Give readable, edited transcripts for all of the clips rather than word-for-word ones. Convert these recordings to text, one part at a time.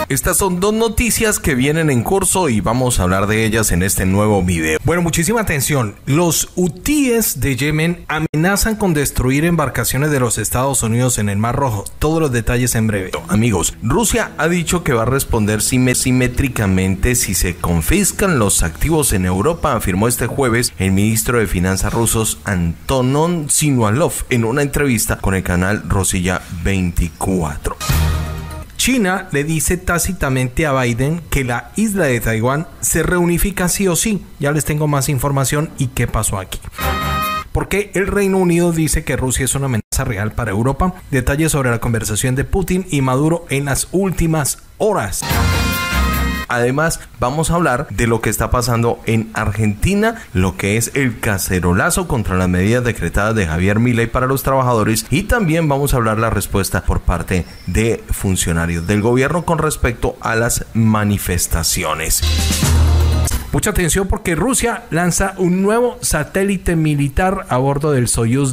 Estas son dos noticias que vienen en curso y vamos a hablar de ellas en este nuevo video. Bueno, muchísima atención. Los hutíes de Yemen amenazan con destruir embarcaciones de los Estados Unidos en el Mar Rojo. Todos los detalles en breve. Amigos, Rusia ha dicho que va a responder simétricamente si se confiscan los activos en Europa, afirmó este jueves el ministro de Finanzas rusos Antonin Sinualov en una entrevista con el canal Rosilla 24. China le dice tácitamente a Biden que la isla de Taiwán se reunifica sí o sí. Ya les tengo más información y qué pasó aquí. Porque el Reino Unido dice que Rusia es una amenaza real para Europa. Detalles sobre la conversación de Putin y Maduro en las últimas horas. Además, vamos a hablar de lo que está pasando en Argentina, lo que es el cacerolazo contra las medidas decretadas de Javier Milei para los trabajadores, y también vamos a hablar la respuesta por parte de funcionarios del gobierno con respecto a las manifestaciones. Mucha atención porque Rusia lanza un nuevo satélite militar a bordo del Soyuz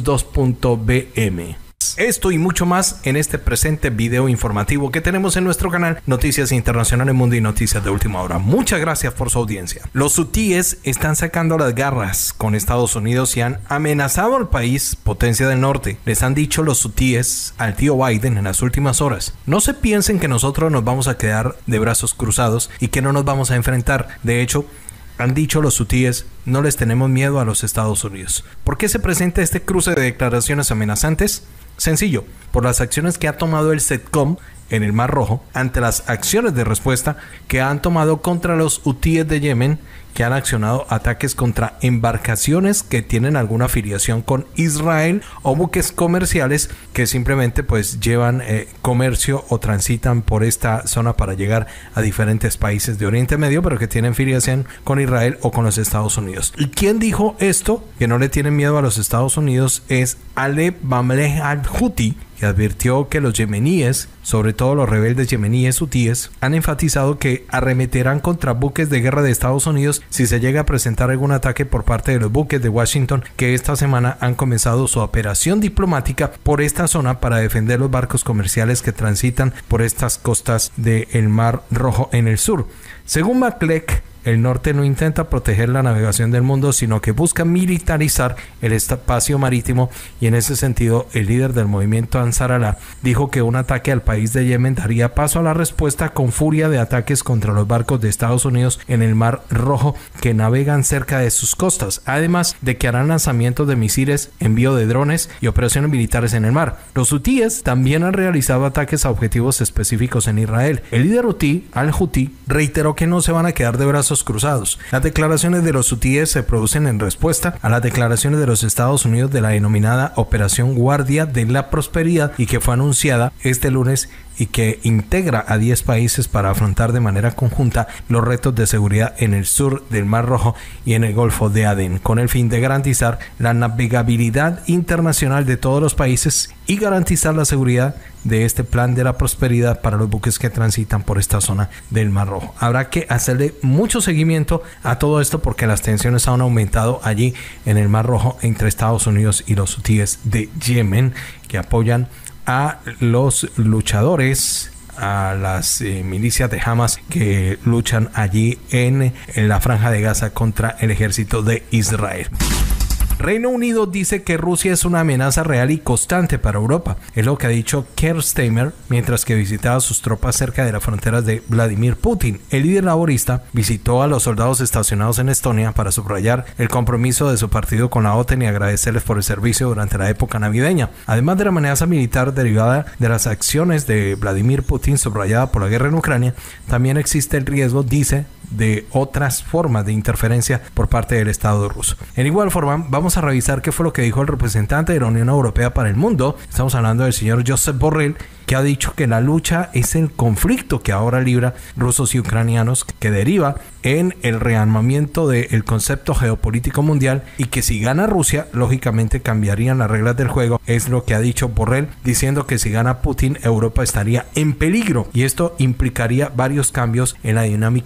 2.BM. Esto y mucho más en este presente video informativo que tenemos en nuestro canal Noticias Internacionales Mundo y Noticias de Última Hora. Muchas gracias por su audiencia. Los hutíes están sacando las garras con Estados Unidos y han amenazado al país, potencia del norte. Les han dicho los hutíes al tío Biden en las últimas horas: no se piensen que nosotros nos vamos a quedar de brazos cruzados y que no nos vamos a enfrentar. De hecho, han dicho los hutíes: no les tenemos miedo a los Estados Unidos. ¿Por qué se presenta este cruce de declaraciones amenazantes? Sencillo, por las acciones que ha tomado el CENTCOM en el Mar Rojo ante las acciones de respuesta que han tomado contra los hutíes de Yemen, que han accionado ataques contra embarcaciones que tienen alguna afiliación con Israel o buques comerciales que simplemente pues llevan comercio o transitan por esta zona para llegar a diferentes países de Oriente Medio, pero que tienen afiliación con Israel o con los Estados Unidos. ¿Y quién dijo esto? Que no le tienen miedo a los Estados Unidos es Ale Bamleh al-Houthi, que advirtió que los yemeníes, sobre todo los rebeldes yemeníes hutíes, han enfatizado que arremeterán contra buques de guerra de Estados Unidos si se llega a presentar algún ataque por parte de los buques de Washington, que esta semana han comenzado su operación diplomática por esta zona para defender los barcos comerciales que transitan por estas costas del Mar Rojo en el sur. Según McClellan, el norte no intenta proteger la navegación del mundo, sino que busca militarizar el espacio marítimo, y en ese sentido el líder del movimiento Ansar Allah dijo que un ataque al país de Yemen daría paso a la respuesta con furia de ataques contra los barcos de Estados Unidos en el Mar Rojo que navegan cerca de sus costas, además de que harán lanzamientos de misiles, envío de drones y operaciones militares en el mar. Los hutíes también han realizado ataques a objetivos específicos en Israel. El líder hutí, al-Houthi, reiteró que no se van a quedar de brazos cruzados. Las declaraciones de los hutíes se producen en respuesta a las declaraciones de los Estados Unidos de la denominada Operación Guardia de la Prosperidad, y que fue anunciada este lunes y que integra a 10 países para afrontar de manera conjunta los retos de seguridad en el sur del Mar Rojo y en el Golfo de Adén, con el fin de garantizar la navegabilidad internacional de todos los países y garantizar la seguridad de este plan de la prosperidad para los buques que transitan por esta zona del Mar Rojo. Habrá que hacerle mucho seguimiento a todo esto porque las tensiones han aumentado allí en el Mar Rojo entre Estados Unidos y los hutíes de Yemen, que apoyan a los luchadores, a las milicias de Hamas que luchan allí en la Franja de Gaza contra el ejército de Israel. Reino Unido dice que Rusia es una amenaza real y constante para Europa. Es lo que ha dicho Keir Starmer mientras que visitaba sus tropas cerca de las fronteras de Vladimir Putin. El líder laborista visitó a los soldados estacionados en Estonia para subrayar el compromiso de su partido con la OTAN y agradecerles por el servicio durante la época navideña. Además de la amenaza militar derivada de las acciones de Vladimir Putin subrayada por la guerra en Ucrania, también existe el riesgo, dice, de otras formas de interferencia por parte del Estado ruso. En igual forma, vamos a revisar qué fue lo que dijo el representante de la Unión Europea para el mundo. Estamos hablando del señor Josep Borrell, que ha dicho que la lucha es el conflicto que ahora libra rusos y ucranianos, que deriva en el rearmamiento del concepto geopolítico mundial, y que si gana Rusia, lógicamente cambiarían las reglas del juego. Es lo que ha dicho Borrell, diciendo que si gana Putin, Europa estaría en peligro, y esto implicaría varios cambios en la dinámica del mundo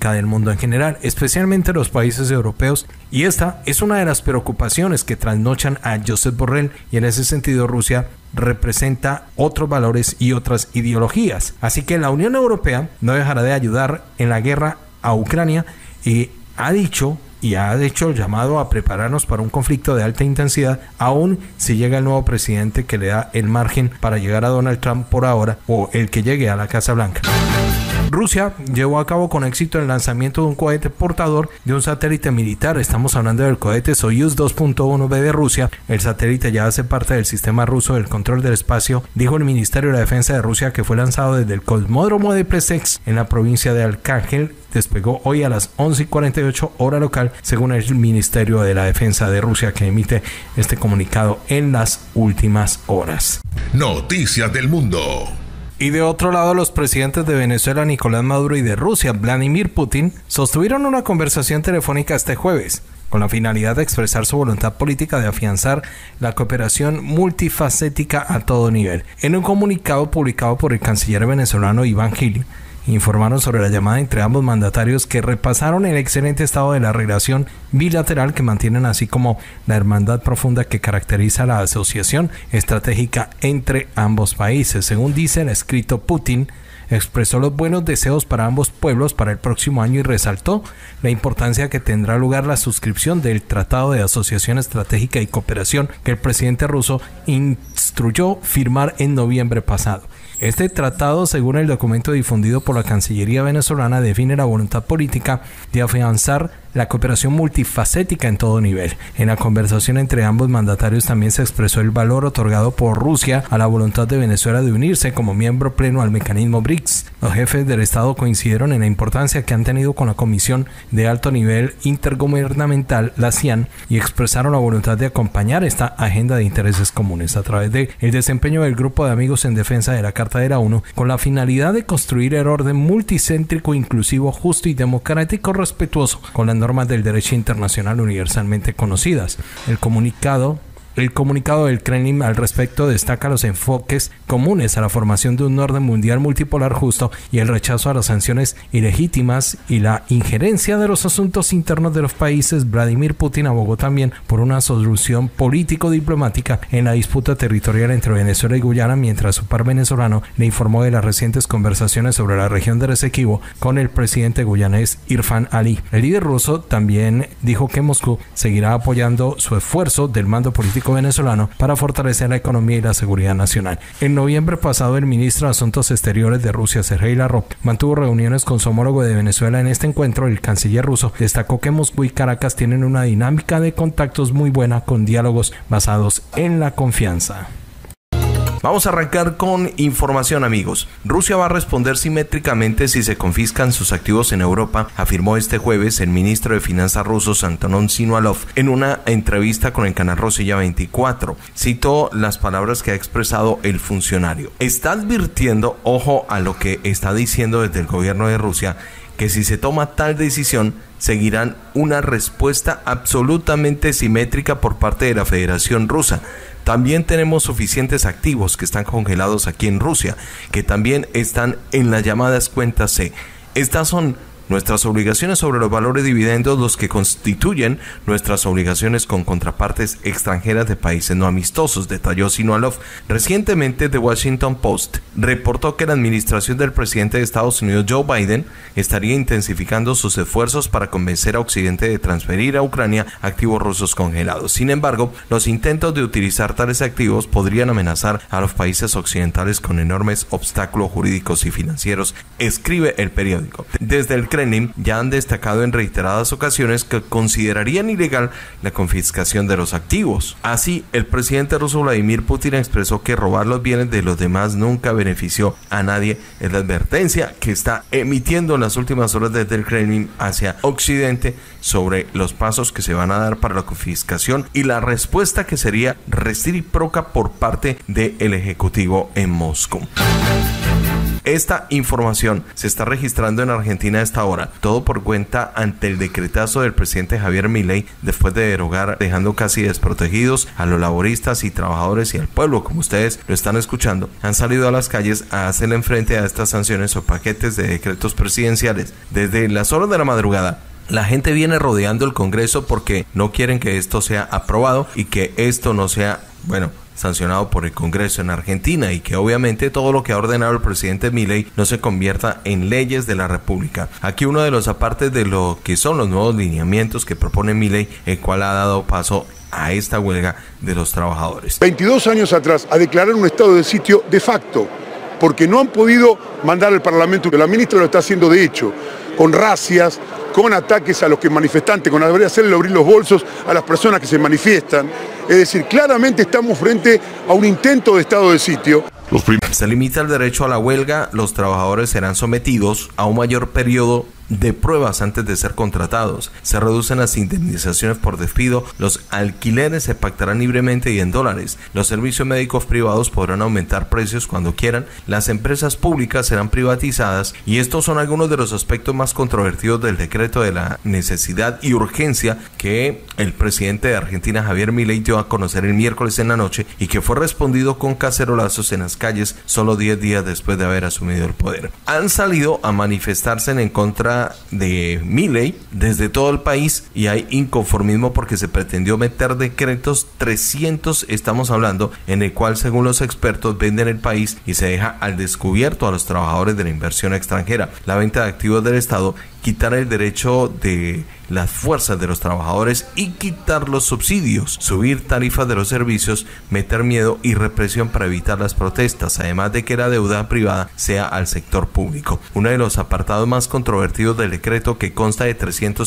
mundo en general, especialmente los países europeos, y esta es una de las preocupaciones que trasnochan a Josep Borrell, y en ese sentido Rusia representa otros valores y otras ideologías. Así que la Unión Europea no dejará de ayudar en la guerra a Ucrania y ha hecho el llamado a prepararnos para un conflicto de alta intensidad, aun si llega el nuevo presidente que le da el margen para llegar a Donald Trump por ahora, o el que llegue a la Casa Blanca. Rusia llevó a cabo con éxito el lanzamiento de un cohete portador de un satélite militar. Estamos hablando del cohete Soyuz 2.1B de Rusia. El satélite ya hace parte del sistema ruso del control del espacio, dijo el Ministerio de la Defensa de Rusia, que fue lanzado desde el cosmódromo de Plesetsk en la provincia de Arcángel. Despegó hoy a las 11:48 hora local, según el Ministerio de la Defensa de Rusia, que emite este comunicado en las últimas horas. Noticias del mundo. Y de otro lado, los presidentes de Venezuela, Nicolás Maduro, y de Rusia, Vladimir Putin, sostuvieron una conversación telefónica este jueves, con la finalidad de expresar su voluntad política de afianzar la cooperación multifacética a todo nivel. En un comunicado publicado por el canciller venezolano Iván Gil, informaron sobre la llamada entre ambos mandatarios, que repasaron el excelente estado de la relación bilateral que mantienen, así como la hermandad profunda que caracteriza la asociación estratégica entre ambos países. Según dice el escrito, Putin expresó los buenos deseos para ambos pueblos para el próximo año y resaltó la importancia que tendrá lugar la suscripción del Tratado de Asociación Estratégica y Cooperación que el presidente ruso instruyó firmar en noviembre pasado. Este tratado, según el documento difundido por la Cancillería venezolana, define la voluntad política de afianzar la cooperación multifacética en todo nivel. En la conversación entre ambos mandatarios también se expresó el valor otorgado por Rusia a la voluntad de Venezuela de unirse como miembro pleno al mecanismo BRICS. Los jefes del Estado coincidieron en la importancia que han tenido con la Comisión de Alto Nivel Intergubernamental, la CIAN, y expresaron la voluntad de acompañar esta agenda de intereses comunes a través del desempeño del Grupo de Amigos en Defensa de la Carta de la ONU, con la finalidad de construir el orden multicéntrico, inclusivo, justo y democrático, respetuoso con las normas del derecho internacional universalmente conocidas. El comunicado del Kremlin al respecto destaca los enfoques comunes a la formación de un orden mundial multipolar justo y el rechazo a las sanciones ilegítimas y la injerencia de los asuntos internos de los países. Vladimir Putin abogó también por una solución político-diplomática en la disputa territorial entre Venezuela y Guyana, mientras su par venezolano le informó de las recientes conversaciones sobre la región del Esequibo con el presidente guyanés Irfan Ali. El líder ruso también dijo que Moscú seguirá apoyando su esfuerzo del mando político venezolano para fortalecer la economía y la seguridad nacional. En noviembre pasado, el ministro de Asuntos Exteriores de Rusia, Sergei Lavrov, mantuvo reuniones con su homólogo de Venezuela. En este encuentro, el canciller ruso destacó que Moscú y Caracas tienen una dinámica de contactos muy buena, con diálogos basados en la confianza. Vamos a arrancar con información, amigos. Rusia va a responder simétricamente si se confiscan sus activos en Europa, afirmó este jueves el ministro de Finanzas ruso, Antonin Sinualov, en una entrevista con el canal Rossiya 24. Citó las palabras que ha expresado el funcionario. Está advirtiendo, ojo a lo que está diciendo desde el gobierno de Rusia, que si se toma tal decisión, seguirán una respuesta absolutamente simétrica por parte de la Federación Rusa. También tenemos suficientes activos que están congelados aquí en Rusia, que también están en las llamadas cuentas C. Estas son nuestras obligaciones sobre los valores dividendos, los que constituyen nuestras obligaciones con contrapartes extranjeras de países no amistosos, detalló Sinualov. Recientemente, The Washington Post reportó que la administración del presidente de Estados Unidos, Joe Biden, estaría intensificando sus esfuerzos para convencer a Occidente de transferir a Ucrania activos rusos congelados. Sin embargo, los intentos de utilizar tales activos podrían amenazar a los países occidentales con enormes obstáculos jurídicos y financieros, escribe el periódico. Desde el Kremlin ya han destacado en reiteradas ocasiones que considerarían ilegal la confiscación de los activos. Así, el presidente ruso Vladimir Putin expresó que robar los bienes de los demás nunca benefició a nadie. Es la advertencia que está emitiendo en las últimas horas desde el Kremlin hacia Occidente sobre los pasos que se van a dar para la confiscación y la respuesta que sería recíproca por parte del Ejecutivo en Moscú. Esta información se está registrando en Argentina a esta hora, todo por cuenta ante el decretazo del presidente Javier Milei después de derogar, dejando casi desprotegidos a los laboristas y trabajadores y al pueblo, como ustedes lo están escuchando. Han salido a las calles a hacerle frente a estas sanciones o paquetes de decretos presidenciales. Desde las horas de la madrugada, la gente viene rodeando el Congreso porque no quieren que esto sea aprobado y que esto no sea, sancionado por el Congreso en Argentina, y que obviamente todo lo que ha ordenado el presidente Milei no se convierta en leyes de la República. Aquí uno de los apartes de lo que son los nuevos lineamientos que propone Milei, el cual ha dado paso a esta huelga de los trabajadores. 22 años atrás a declarar un estado de sitio de facto, porque no han podido mandar al Parlamento, que la ministra lo está haciendo de hecho, con racias, con ataques a los que manifestantes, con hacerle abrir los bolsos a las personas que se manifiestan. Es decir, claramente estamos frente a un intento de estado de sitio. Se limita el derecho a la huelga, los trabajadores serán sometidos a un mayor periodo de pruebas antes de ser contratados. Se reducen las indemnizaciones por despido, los alquileres se pactarán libremente y en dólares, los servicios médicos privados podrán aumentar precios cuando quieran, las empresas públicas serán privatizadas, y estos son algunos de los aspectos más controvertidos del decreto de la necesidad y urgencia que el presidente de Argentina, Javier Milei, dio a conocer el miércoles en la noche y que fue respondido con cacerolazos en las calles solo 10 días después de haber asumido el poder. Han salido a manifestarse en contra de Milei desde todo el país y hay inconformismo porque se pretendió meter decretos 300, estamos hablando, en el cual según los expertos venden el país y se deja al descubierto a los trabajadores de la inversión extranjera, la venta de activos del Estado, quitar el derecho de las fuerzas de los trabajadores y quitar los subsidios, subir tarifas de los servicios, meter miedo y represión para evitar las protestas, además de que la deuda privada sea al sector público. Uno de los apartados más controvertidos del decreto, que consta de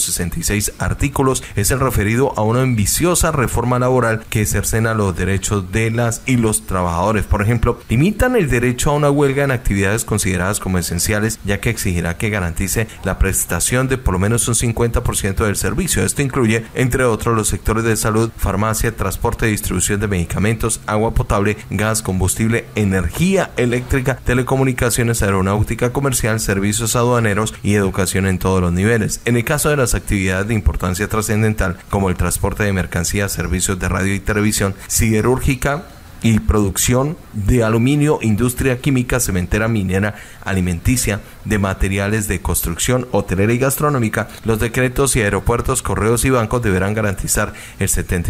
366 artículos, es el referido a una ambiciosa reforma laboral que cercena los derechos de las y los trabajadores. Por ejemplo, limitan el derecho a una huelga en actividades consideradas como esenciales, ya que exigirá que garantice la prestación de por lo menos un 50% del servicio. Esto incluye, entre otros, los sectores de salud, farmacia, transporte, distribución de medicamentos, agua potable, gas, combustible, energía eléctrica, telecomunicaciones, aeronáutica comercial, servicios aduaneros y educación en todos los niveles. En el caso de las actividades de importancia trascendental, como el transporte de mercancías, servicios de radio y televisión, siderúrgica y producción de aluminio, industria química, cementera, minera, alimenticia, de materiales de construcción, hotelera y gastronómica, los decretos y aeropuertos, correos y bancos deberán garantizar el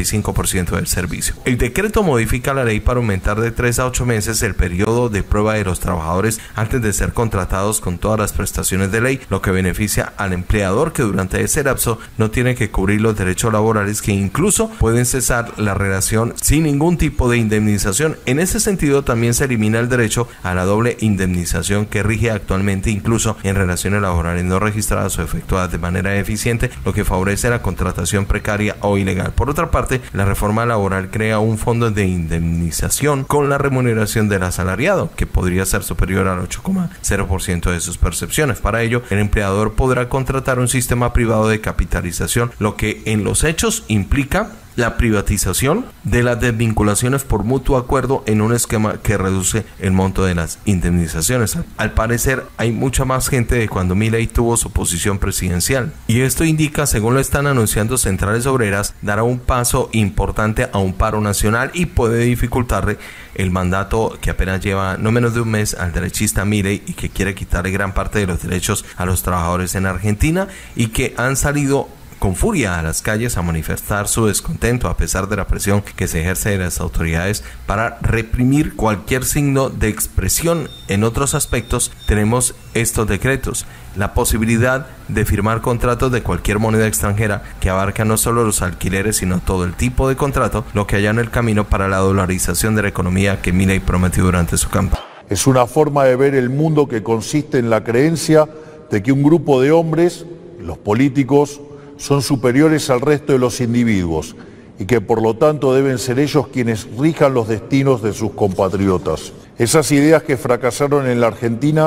75% del servicio. El decreto modifica la ley para aumentar de 3 a 8 meses el periodo de prueba de los trabajadores antes de ser contratados con todas las prestaciones de ley, lo que beneficia al empleador, que durante ese lapso no tiene que cubrir los derechos laborales, que incluso pueden cesar la relación sin ningún tipo de indemnización. En ese sentido, también se elimina el derecho a la doble indemnización que rige actualmente, incluso en relaciones laborales no registradas o efectuadas de manera eficiente, lo que favorece la contratación precaria o ilegal. Por otra parte, la reforma laboral crea un fondo de indemnización con la remuneración del asalariado, que podría ser superior al 8,0% de sus percepciones. Para ello, el empleador podrá contratar un sistema privado de capitalización, lo que en los hechos implica la privatización de las desvinculaciones por mutuo acuerdo en un esquema que reduce el monto de las indemnizaciones. Al parecer hay mucha más gente de cuando Milei tuvo su posición presidencial, y esto indica, según lo están anunciando centrales obreras, dará un paso importante a un paro nacional y puede dificultarle el mandato que apenas lleva no menos de un mes al derechista Milei, y que quiere quitarle gran parte de los derechos a los trabajadores en Argentina, y que han salido con furia a las calles a manifestar su descontento a pesar de la presión que se ejerce de las autoridades para reprimir cualquier signo de expresión. En otros aspectos tenemos estos decretos: la posibilidad de firmar contratos de cualquier moneda extranjera, que abarca no solo los alquileres sino todo el tipo de contrato, lo que allana el camino para la dolarización de la economía que Milei prometió durante su campaña. Es una forma de ver el mundo que consiste en la creencia de que un grupo de hombres, los políticos, son superiores al resto de los individuos y que por lo tanto deben ser ellos quienes rijan los destinos de sus compatriotas. Esas ideas que fracasaron en la Argentina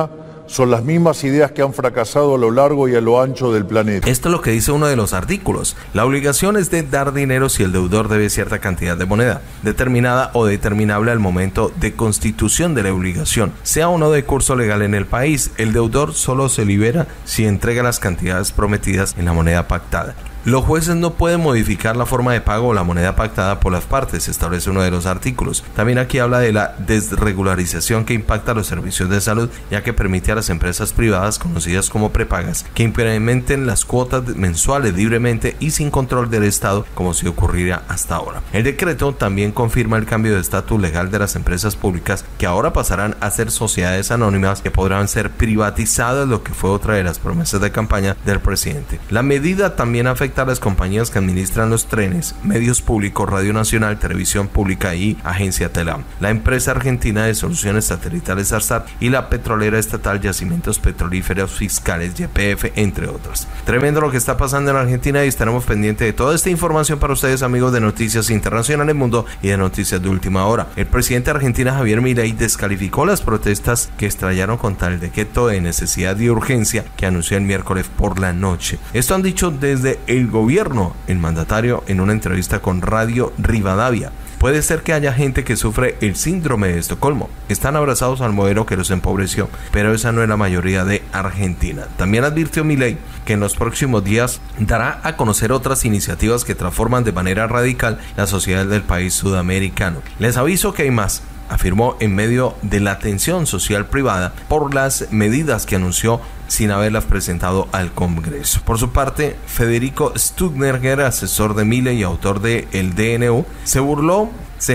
son las mismas ideas que han fracasado a lo largo y a lo ancho del planeta. Esto es lo que dice uno de los artículos. La obligación es de dar dinero si el deudor debe cierta cantidad de moneda, determinada o determinable al momento de constitución de la obligación, sea o no de curso legal en el país. El deudor solo se libera si entrega las cantidades prometidas en la moneda pactada. Los jueces no pueden modificar la forma de pago o la moneda pactada por las partes, establece uno de los artículos. También aquí habla de la desregularización que impacta los servicios de salud, ya que permite a las empresas privadas, conocidas como prepagas, que implementen las cuotas mensuales libremente y sin control del Estado, como si ocurriera hasta ahora. El decreto también confirma el cambio de estatus legal de las empresas públicas, que ahora pasarán a ser sociedades anónimas que podrán ser privatizadas, lo que fue otra de las promesas de campaña del presidente. La medida también afecta a las compañías que administran los trenes, medios públicos, Radio Nacional, Televisión Pública y Agencia Telam, la empresa argentina de soluciones satelitales ARSAT y la petrolera estatal Yacimientos Petrolíferos Fiscales YPF, entre otras. Tremendo lo que está pasando en Argentina y estaremos pendientes de toda esta información para ustedes, amigos de Noticias Internacionales Mundo y de Noticias de Última Hora. El presidente de Argentina, Javier Milei, descalificó las protestas que estallaron contra el decreto de necesidad y urgencia que anunció el miércoles por la noche. Esto han dicho desde el gobierno, el mandatario en una entrevista con Radio Rivadavia. Puede ser que haya gente que sufre el síndrome de Estocolmo. Están abrazados al modelo que los empobreció, pero esa no es la mayoría de Argentina. También advirtió Milei que en los próximos días dará a conocer otras iniciativas que transforman de manera radical la sociedad del país sudamericano. Les aviso que hay más, afirmó en medio de la tensión social privada por las medidas que anunció sin haberlas presentado al Congreso. Por su parte, Federico Stuttgart, asesor de Milei y autor de el DNU, se burló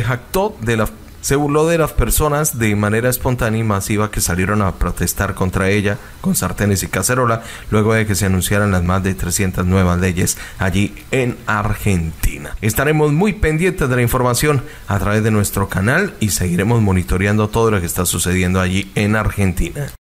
de las personas de manera espontánea y masiva que salieron a protestar contra ella con sartenes y cacerola luego de que se anunciaran las más de 300 nuevas leyes allí en Argentina. Estaremos muy pendientes de la información a través de nuestro canal y seguiremos monitoreando todo lo que está sucediendo allí en Argentina.